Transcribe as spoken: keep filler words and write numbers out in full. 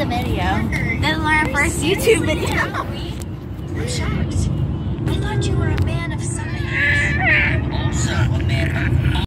a video. This is our first YouTube video. I'm shocked. I thought you were a man of science.